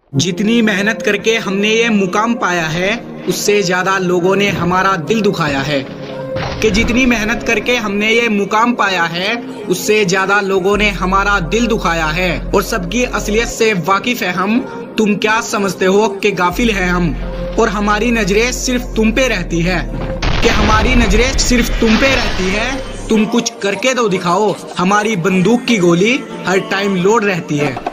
जितनी मेहनत करके हमने ये मुकाम पाया है, उससे ज्यादा लोगों ने हमारा दिल दुखाया है। कि जितनी मेहनत करके हमने ये मुकाम पाया है, उससे ज्यादा लोगों ने हमारा दिल दुखाया है। और सबकी असलियत से वाकिफ है हम। तुम क्या समझते हो कि गाफिल हैं हम, और हमारी नजरें सिर्फ तुम पे रहती है। कि हमारी नजरें सिर्फ तुम पे रहती है। तुम कुछ करके तो दिखाओ, हमारी बंदूक की गोली हर टाइम लोड रहती है।